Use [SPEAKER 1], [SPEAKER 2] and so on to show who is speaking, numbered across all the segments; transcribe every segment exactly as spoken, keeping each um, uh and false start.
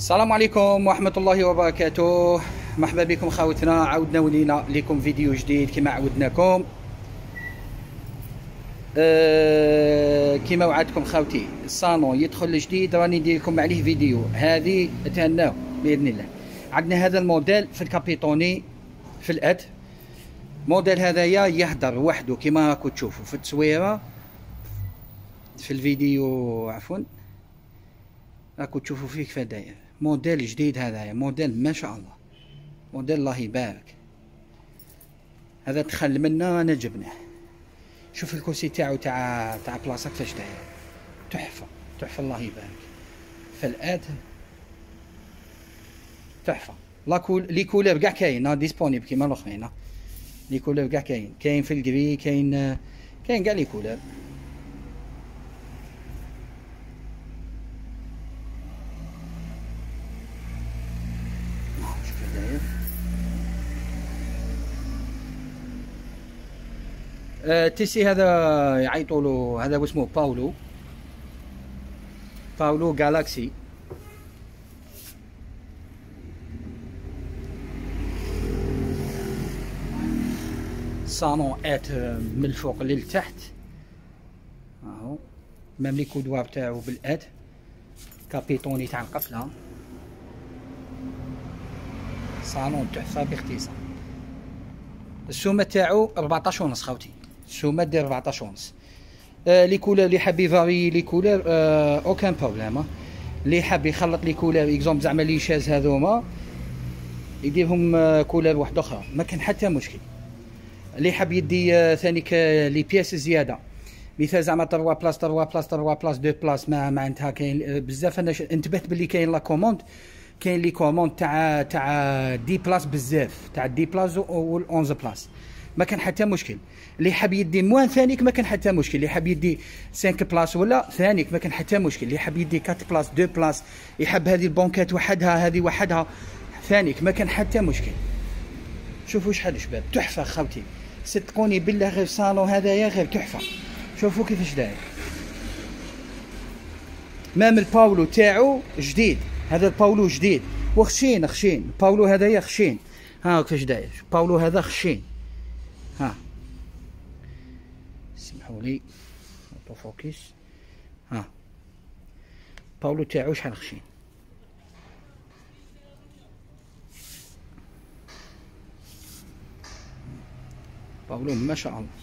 [SPEAKER 1] السلام عليكم ورحمة الله وبركاته. مرحبا بكم خاوتنا، عاودنا ولينا لكم فيديو جديد كما عودناكم. أه كما وعدتكم خاوتي، الصالون يدخل جديد راني ندير لكم عليه فيديو. هذه تهناو باذن الله. عندنا هذا الموديل في الكابيتوني في الات. موديل هذايا يهدر وحده كما راكم تشوفوا في التصويره في الفيديو، عفوا راكم تشوفوا فيه كيف داير. موديل جديد هذايا، موديل ما شاء الله، موديل الله يبارك. هذا دخل منا انا جبناه. شوف الكرسي تاعو تاع تاع بلاصه كيفاش داير، تحفه تحفه الله يبارك. فالات تحفه. لا كول لي كولور كاع كاين ديسپونيبل كيما الاخرين. لي كولور كاع كاين، كاين في الكري، كاين كاين كاع لي كولور. التيسي هذا يعيطوا له، هذا اسمه باولو باولو جالاكسي. صالون ات من الفوق للتحت اهو، ميم لي كودوار تاعو بالات كابيتوني تاع القفله. صالون تحفه باختصار. السومه تاعو أربعطاش ونص خاوتي، السومه دير أربعطاش ونص. آه لي كولور اللي حاب يفاري لي كولور آه اوكان بروبليم. اللي حاب يخلط لي كولور اكزومبل زعما لي شاز هذوما يديرهم آه كولور واحده اخرى، ما كان حتى مشكل. اللي حاب يدي آه ثانيك آه لي بياس زياده، مثال زعما تروا بلاص تروا بلاص تروا بلاص دو بلاص، ما معناتها كاين آه بزاف. انا انتبهت باللي كاين لا كوموند، كاين لي كوموند تاع تاع دي بلاص بزاف، تاع دي بلاص و أونز بلاص، ما كان حتى مشكل. اللي حاب يدي موان ثانيك ما كان حتى مشكل. اللي حاب يدي خمسة بلاص ولا ثانيك ما كان حتى مشكل. اللي حاب يدي أربعة بلاص دو بلاص، يحب هذه البونكات وحدها هذه وحدها ثانيك ما كان حتى مشكل. شوفوا شحال شباب، تحفه خاوتي، صدقوني بالله غير صالون هذايا غير تحفه. شوفوا كيفاش داير. مام الباولو تاعو جديد، هذا الباولو جديد وخشين خشين. باولو هذايا خشين، ها كيفاش داير. باولو هذا خشين، ها سمحوا لي اوتو فوكس. ها باولو تاعو شحال خشين. باولو ما شاء الله.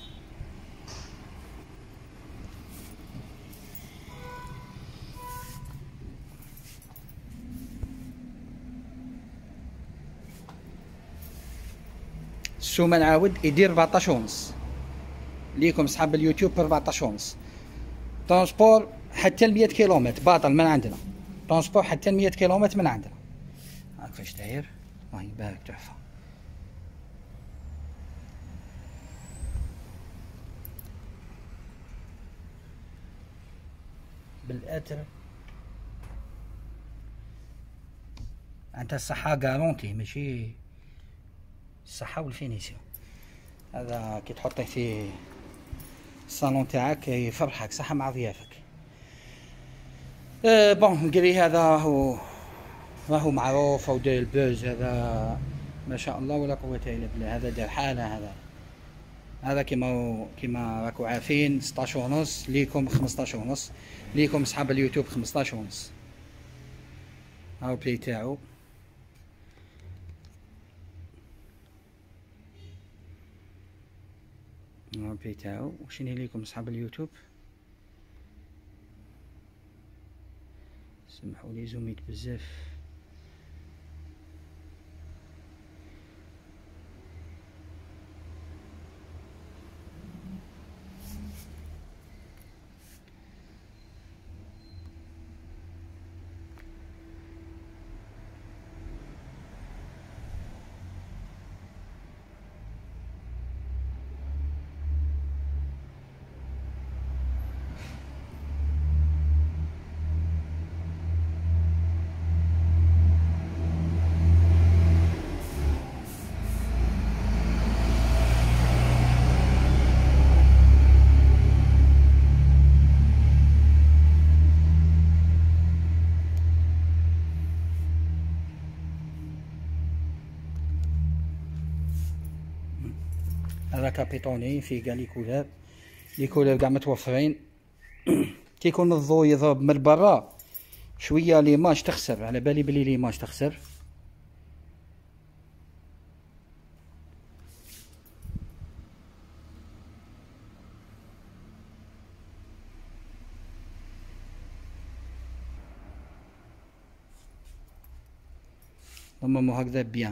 [SPEAKER 1] السومه نعاود يدير أربعطاش ونص ليكم صحاب اليوتيوب، أربعطاش ونص. ترونسبور حتى ل مية كيلومتر باطل من عندنا، ترونسبور حتى ل مية كيلومتر من عندنا. هاك كيفاش داير الله يبارك، تحفه. بالاتر انت الصحه غارونتي، ماشي الصحه والفينيسيون. هذا كي تحطيه في الصالون تاعك يفرحك صحه مع ضيافك. أه بون نقري هذا راهو راهو معروف، او داير البوز هذا ما شاء الله ولا قوه الا بالله. هذا دار حاله، هذا هذا كيما كيما راكو عارفين ستطاش ونص، ليكم خمسطاش ونص، ليكم صحاب اليوتيوب خمسطاش ونص. هاو البلاي تاعو، هاو البلاي تاعو. وشني ليكم صحاب اليوتيوب، سمحوا لي زوميت بزاف. ماركه بيطوني، فيه كاع لي كولور، لي كولور كاع متوفرين. كي يكون الضو يضرب من برا شويه ليماج تخسر، على بالي بلي ليماج تخسر. نورمالمون هكذا بيان.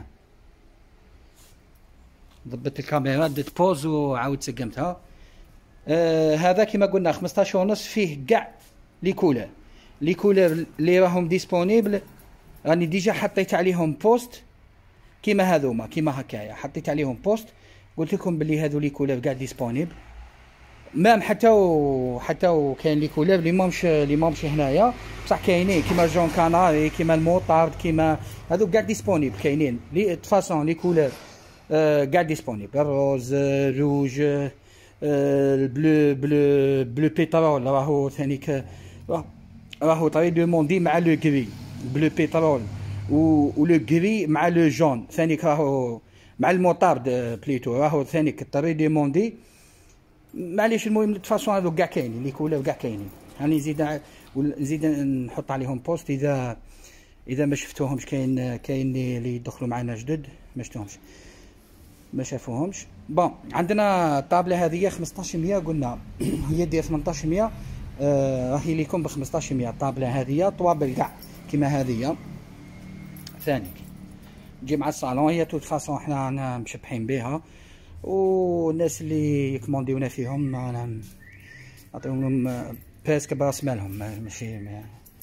[SPEAKER 1] ضبطت الكاميرا، درت بوز وعاود سقمتها. آه هذا كما قلنا خمسطاش ونص، فيه كاع لي كولور، لي كولور اللي راهم ديسپونيبل راني ديجا حطيت عليهم بوست كيما هذوما، كيما هكايا حطيت عليهم بوست، قلت لكم بلي هذو لي كولور كاع ديسپونيبل. مام حتى و حتى و كاين لي كولور اللي ماهمش اللي ماهمش هنايا، بصح كاينين كيما جون كاناري، كيما الموطارد، كيما هذو كاع ديسپونيبل كاينين. لي تفاصون لي كولور كاع ديسپونيبل، الروز، روج، البلو بلو بلو بيترول راهو ثانيك، راهو طري دوموندي مع لو غري، بلو بيترول و لو غري مع لو جون ثانيك، راهو مع الموطارد بليتو راهو ثانيك طري دوموندي. معليش المهم الفاصون هذو كاع كاينين، لي كولور كاع كاينين. راني نزيد نزيد نحط عليهم بوست اذا اذا ما شفتوهمش. كاين كاين اللي يدخلوا معنا جدد ما شفتوهمش ما شافوهمش. بون عندنا الطابله هذه خمسطاش مية قلنا، هي دير ثمنطاش مية، آه راهي ليكم ب خمسطاش مية. الطابله هذه طوابل كاع كيما هذه ثاني تجي مع الصالون، هي توت فاصون حنا مشبحين بها، والناس اللي يكمونديونا فيهم نعطيهم لهم باسك براس مالهم، ماشي ما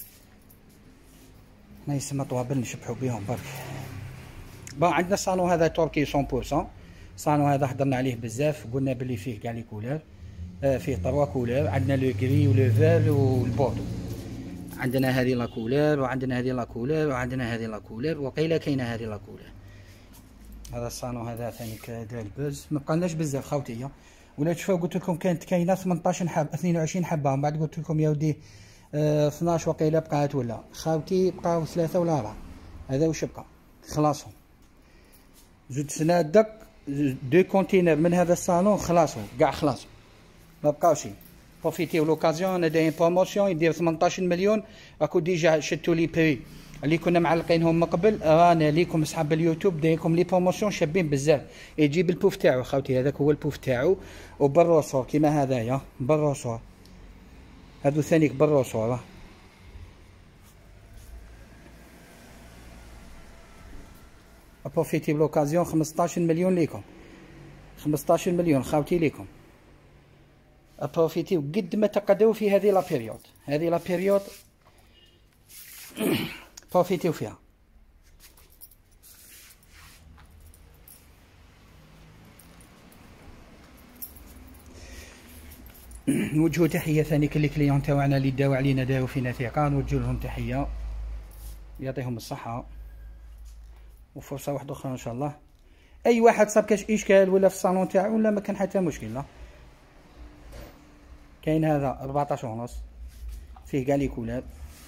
[SPEAKER 1] حنا يسمى طوابل نشبحوا بهم برك. بون عندنا الصالون هذا تركي مية بالمية. الصالون هذا هضرنا عليه بزاف، قلنا بلي فيه كاع لي كولور، آه فيه تروا كولور. عندنا لو غري ولو فير والبوردو، عندنا هذه لا كولور وعندنا هذه لا كولور وعندنا هذه لا كولور، وقيله كاينه هذه لا كولور. هذا الصالون هذا ثاني دار البوز، ما بقالناش بزاف خاوتي. ولا تشوفوا قلت لكم كانت كاينه ثمنطاش حبه اثنين وعشرين حبه، ومن بعد قلت لكم يا ودي آه اثناش وقيله بقات، ولا خاوتي بقاو ثلاثه ولا اربعه. هذا واش بقى خلاصهم. زوج سنادق دو كونتينر من هذا الصالون خلاصهم كاع خلاصهم ما بقاوش. بروفيتيو لوكازيون، انا داير بروموسيون يدير ثمنطاش مليون، راكو ديجا شدتوا لي بري اللي كنا معلقينهم من قبل. رانا ليكم اصحاب اليوتيوب دايركم لي بروموسيون شابين بزاف. يجيب البوف تاعو خاوتي، هذاك هو البوف تاعو، وبالروسور كيما هذايا بالروسور، هادو ثانيك بالروسور. بروفيتي بلوكازيون خمسطاش مليون ليكم، خمسطاش مليون خاوتي ليكم. بروفيتيو قد ما تقدروا في هذه لا بيريود، هذه لا بيريود بروفيتيو فيها. نوجهوا تحيه ثانيك لي كليون تاعنا اللي داو علينا داو فينا ثقه، نوجه لهم تحيه يعطيهم الصحه. وفرصه واحده اخرى ان شاء الله، اي واحد صاب كاش اشكال ولا في الصالون تاعو ولا ما كان حتى مشكل، لا كاين هذا أربعطاش ونص، فيه كاع لي كولور.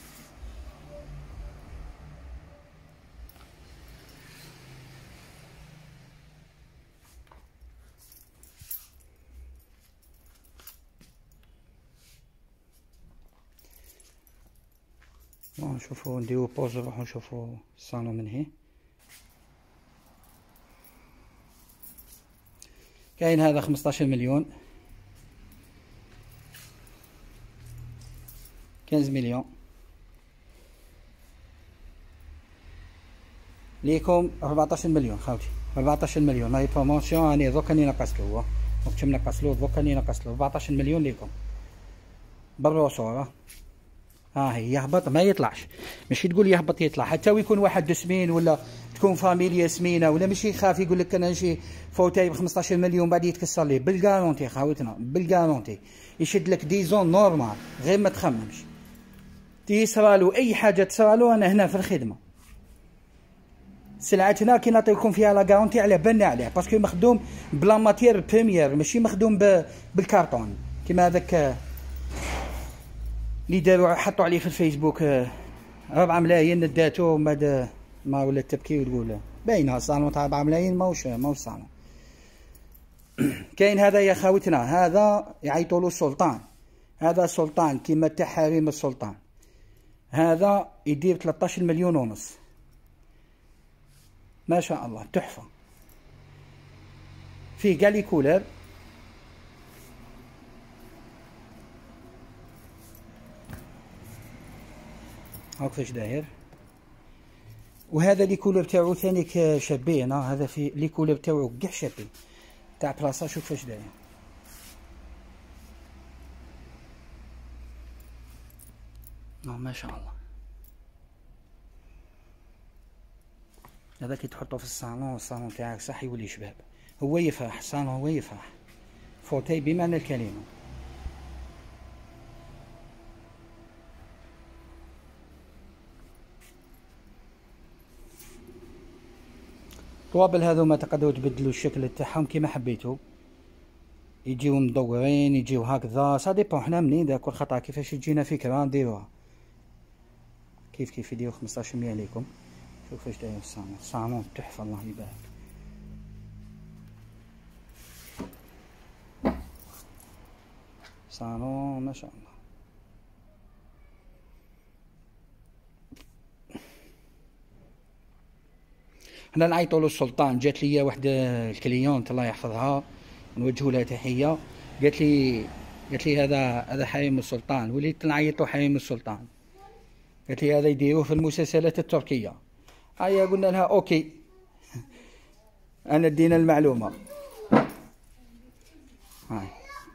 [SPEAKER 1] نشوفو نديرو بوز نروحو نشوفو الصالون من هي. كاين هذا خمسطاش مليون، خمسطاش مليون ليكم أربعطاش مليون خاوتي، أربعطاش مليون هاي بروموسيون. راني دوك راني نقصلو، وقت نقصلو دوك راني نقصلو أربعطاش مليون ليكم بالروسور. ها هي يهبط ما يطلعش، ماشي تقول يهبط يطلع، حتى ويكون واحد سمين ولا تكون فاميليا سمينه ولا ماشي يخاف يقول لك انا نجي فوتاي ب خمسطاش مليون بعد يتكسر ليه. بالكارونتي خاوتنا بالكارونتي يشد لك ديزون نورمال، غير ما تخممش تيصرالو اي حاجه تصرالو. انا هنا في الخدمه سلعتنا كي نعطيكم فيها لا كارونتي على بالنا عليه، باسكو مخدوم بلا ماتير بريمير، ماشي مخدوم بالكارطون كيما هذاك اللي داروا حطوا عليه في الفيسبوك ربعة ملايين نداتو ما ما ولا تبكي وتقول باينه الصالون تاع ربعة ملايين ماهوش ماهوش صالون. كاين هذا يا خاوتنا، هذا يعيطوا له السلطان، هذا سلطان كيما تاع حريم السلطان، هذا يدير ثلاثطاش مليون ونص، ما شاء الله تحفه، فيه كاع لي كولور، هاك كيفاش داير. وهذا لي كولور تاعو ثاني شابين، هذا في لي كولور تاعو كاع شابين تاع بلاصه. شوف كيفاش داير، ما شاء الله. هذا كي تحطو في الصالون، الصالون تاعك صح يولي شباب، هو يفرح الصالون، هو يفرح، فوتاي بمعنى الكلمه. الطوابل هذوما تقدروا تبدلوا الشكل تاعهم كيما حبيتو، يجيو مدورين، يجيو هكذا، سا ديبون حنا منين دا كل خطره كيفاش تجينا فكره نديروها. كيف كيف يديرو خمسطاش مية عليكم. شوف كيفاش داير الصالون، الصالون تحفه الله يبارك. صالون ما شاء الله. حنا نعيطوا له السلطان. جات لي واحد الكليونت الله يحفظها نوجهوا لها تحيه، قالت لي قالت لي هذا هذا حريم السلطان، وليت نعيطوا حريم السلطان، قالت لي هذا يديروه في المسلسلات التركيه. هيا قلنا لها اوكي، انا ادينا المعلومه. هاي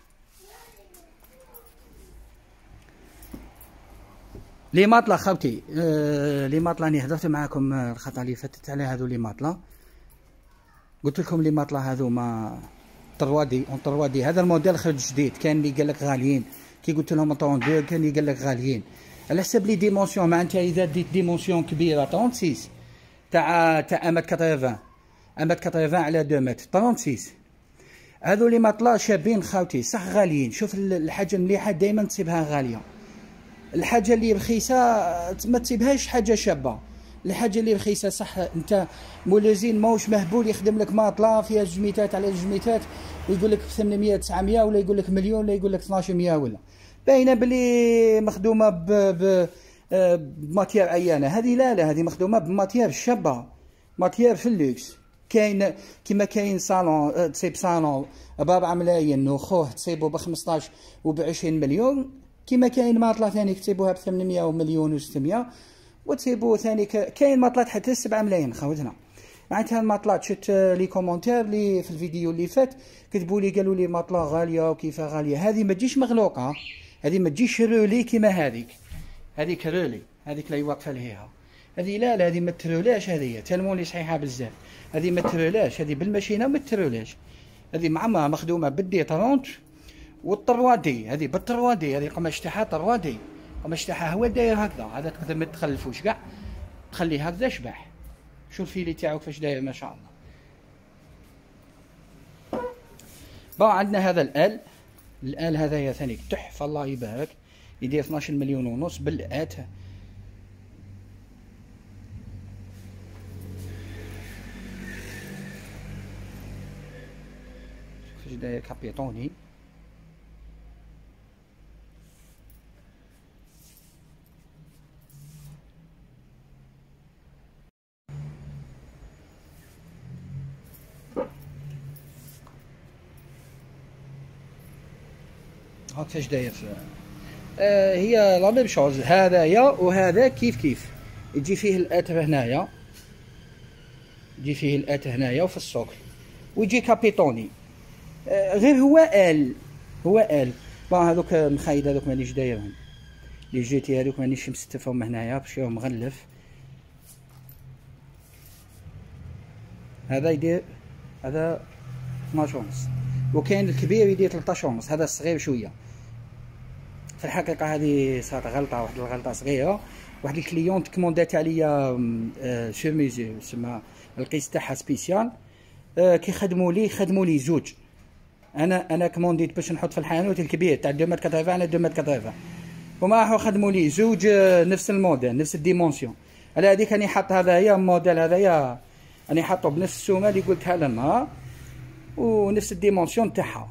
[SPEAKER 1] لي ماطله خاوتي، آه لي ماطله راني هضرت معاكم الخطره اللي فاتت على هذو لي ماطله، قلت لكم لي ماطله هذو ما طروادي اون طروادي. هذا الموديل خرج جديد، كان اللي قال لك غاليين، كي قلت لهم طون دو كان اللي قال لك غاليين على حسب لي ديمونسيون. معناتها اذا ديت ديمونسيون كبيره ثلاثة وستين تاع تاع واحد متر ثمانين واحد متر ثمانين على اثنين متر ثلاثة وستين، هذو لي ماطله شابين خاوتي، صح غاليين. شوف الحاجه المليحه دائما تصيبها غاليه، الحاجه اللي رخيصه ما تسيبهاش حاجه شابه. الحاجه اللي رخيصه صح، انت مولازين ماهوش مهبول يخدم لك ماطله فيها جوج ميتات على جوج ميتات ويقول لك ثمانمية تسعمية، ولا يقول لك مليون، ولا يقول لك اثناش مية، ولا باينه بلي مخدومه ب ب بماتيير عيانه. هذه لا لا، هذه مخدومه بماتيير شابه، ماتيير في اللوكس. كاين كيما كاين صالون تصيب صالون بربعة ملايين وخوه تصيبو بخمسطاش وبعشرين مليون، كيما كاين ماطله ثاني كتسيبوها بثمنمية ومليون وستمية، وتسيبو ثاني كاين ماطلات حتى سبعة ملايين خاوتنا. معناتها الماطلات شفت لي كومونتير اللي في الفيديو اللي فات كتبوا لي قالوا لي ماطله غاليه وكيف غاليه. هذه ما تجيش مغلوقه، هذه ما تجيش رولي كيما هذيك، هذيك رولي، هذيك اللي واقفه لهيها. هذه لا لا، هذه ما ترولاش، هذه تلمون لي صحيحه بزاف، هذه ما ترولاش، هذه بالماشينه ما ترولاش، هذه معمره مخدومه بالدي ثلاثين والطروادي، هذه بالطروادي، هذه قماش تاعها طروادي، قماش تاعها هو داير هكذا. هذا تقدر ما تخلفوش كاع، تخليه هكذا شبح. شوف الفيلي تاعو كيفاش داير ما شاء الله. با عندنا هذا الال، الال هذايا ثاني تحفه الله يبارك، يدير اثناش مليون ونص بالآت. كيفاش داير كابيتوني. هاك كيفاش داير. آه هي لا ميم شوز، هذايا وهذا كيف كيف، يجي فيه الاتر هنايا، يجي فيه الاتر هنايا وفي السوق، ويجي كابيتوني. آه غير هو ال هو ال بون هذوك مخايد هذوك مانيش دايرهم، لي جيتي هذوك مانيش مستفهم هنايا باش راهم مغلف. هذا يدير هذا اثناش ونص، وكاين الكبير يدير ثلاثطاش ونص، هذا الصغير شويه. في الحقيقه هذه صارت غلطه، واحد الغلطه صغيره. واحد الكليونت كوموندات عليا شوميزي تسمى القيس تاعها سبيسيال، كي خدموا لي خدموا لي زوج. انا انا كومونديت باش نحط في الحانوت الكبير تاع اثنين متر ثمانين على اثنين متر ثمانين، وما راحوا خدموا لي زوج نفس الموديل نفس الديمونسيون. على هذيك راني حاط هذايا الموديل هذايا راني حاطه بنفس السومه اللي قلتها لنا، ونفس الديمونسيون تاعها.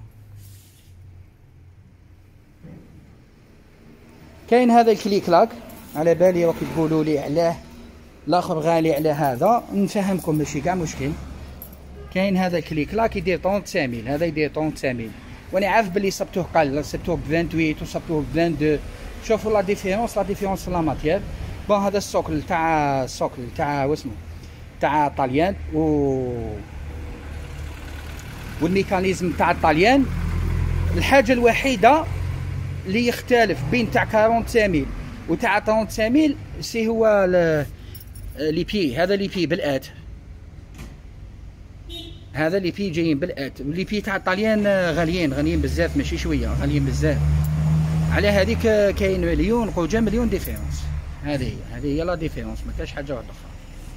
[SPEAKER 1] كاين هذا الكليك لاك، على بالي راكم تقولوا لي علاه الاخر غالي على هذا، نفهمكم ماشي كاع مشكل. كاين هذا الكليك لاك يدير ثلاثة وثلاثين ميل، هذا يدير ثلاثة ميل، وانا عارف بلي صبتوه قل، صبتوه ب ثمانية وعشرين وصبتوه ب اثنين وعشرين. شوفوا لا ديفيرونس، لا ديفيرونس في لا ماتيير. بون هذا السوكل تاع السوكل تاع واسمو تاع طاليان، و والميكانيزم تاع الطاليان. الحاجه الوحيده اللي يختلف بين تاع ثمانية وأربعين ميل وتاع ثلاثة ميل سي هو لي بي. هذا لي بي بالات، هذا لي بي جايين بالات. لي بي تاع الطاليان غاليين، غاليين بزاف، ماشي شويه، غاليين بزاف. على هذيك كاين مليون وجا مليون ديفيرونس. هذه هي هذه هي لا ديفيرونس، ما كاش حاجه واحده اخرى.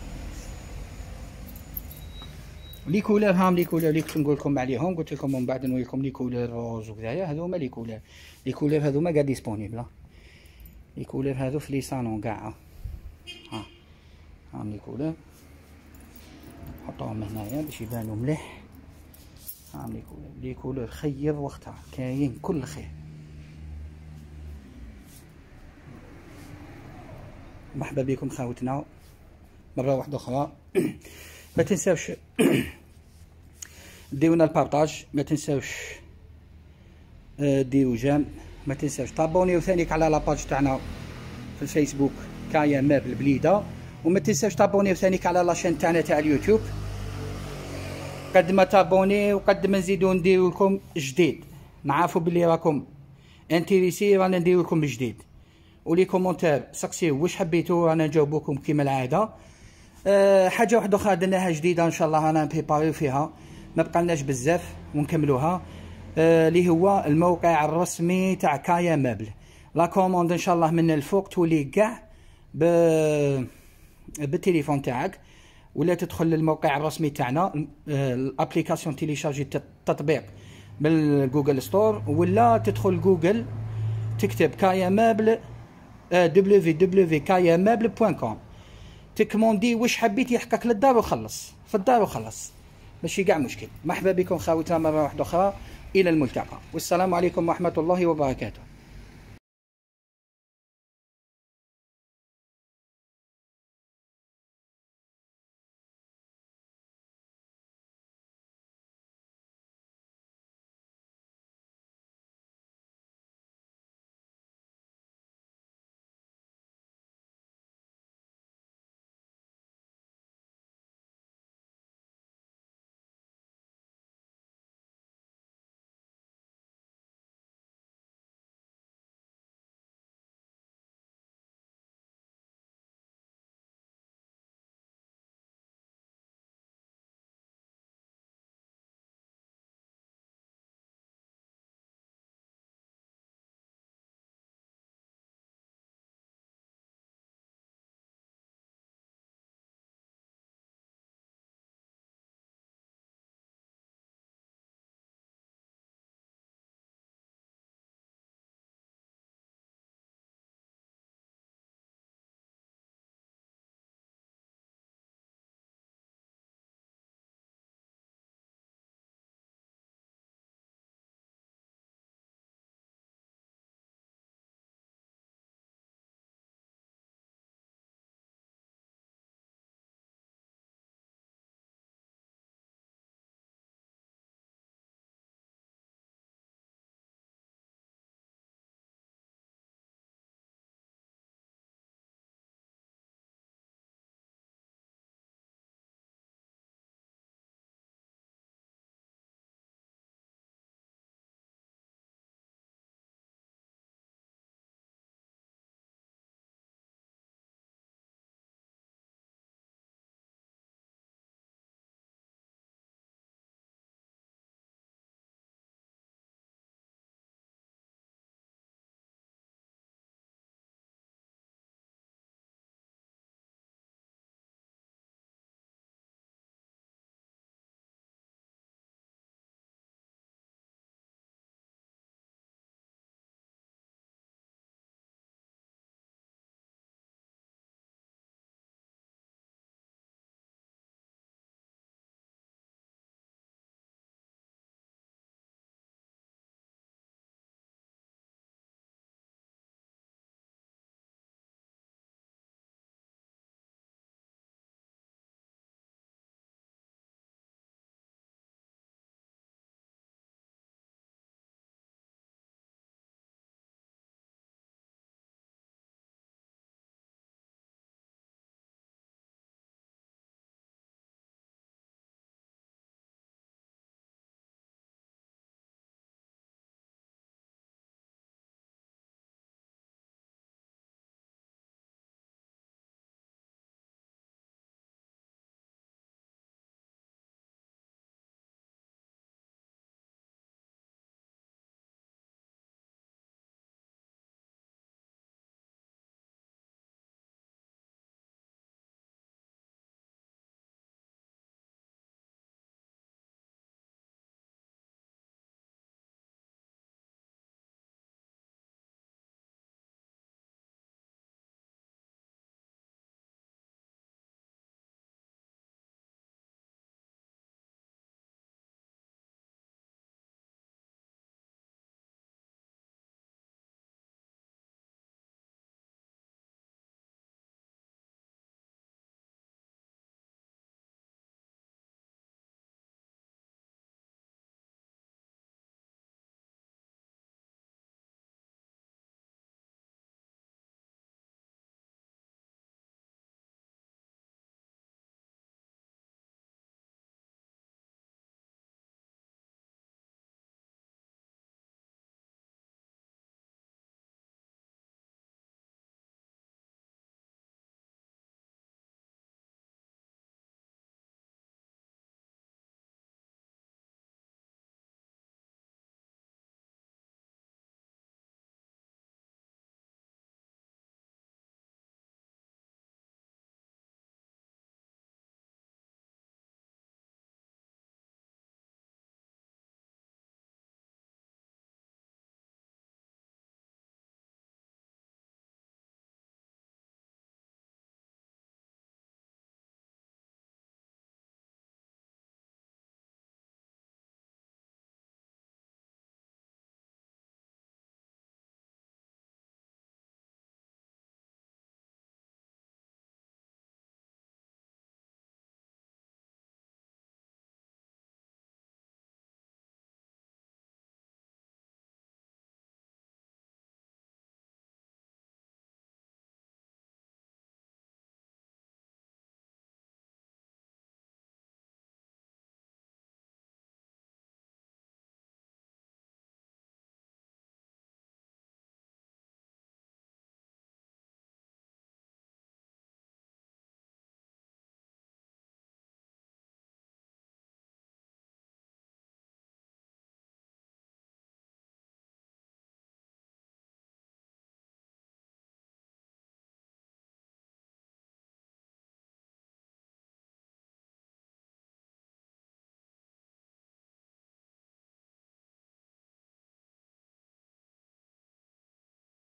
[SPEAKER 1] لي كولور هام لي كولور اللي كنت نقول لكم عليهم، قلت لكم من بعد نوري لكم لي كولور روز وكذايا. هذو هما لي كولور، لي كولور هذوما كاع ديسپونيبل. لي كولور هذو في لي صالون كاع. ها هام لي كولور، نحطوهم هنايا باش يبانو مليح. هام لي كولور، لي كولور خير واختار، كاين كل خير. مرحبا بكم خاوتنا مره واحده اخرى. ما تنساوش ديونا البارطاج، ما تنساوش ديروا جيم، ما تنساوش تابونيو ثانيك على لاباج تاعنا في الفيسبوك كايا مابل بليده، وما تنساوش تابونيو ثانيك على لاشين تاعنا تاع اليوتيوب. قد ما تابوني وقد ما نزيدو نديرو لكم جديد، نعرفوا بلي راكم انتريسي، رانا نديرو لكم جديد. ولي كومونتير سقسيو واش حبيتو، رانا نجاوبوكم كيما العاده. أه حاجه واحده اخرى درناها جديده ان شاء الله، رانا نبريباريو فيها، ما بقالناش بزاف ونكملوها. اللي أه هو الموقع الرسمي تاع كايا مابل. لا كوموند ان شاء الله من الفوق تولي كاع ب بالتليفون تاعك، ولا تدخل للموقع الرسمي تاعنا، الابليكاسيون تيليشارجي التطبيق بالجوجل ستور، ولا تدخل جوجل تكتب كايا مابل دبليو دبليو كايا مابل بوان كوم، تكموندي واش حبيت يحقق للدار وخلص، في الدار وخلص، ماشي كاع مشكل. مرحبا بكم خاوتنا مره واحده اخرى، الى الملتقى، والسلام عليكم ورحمه الله وبركاته.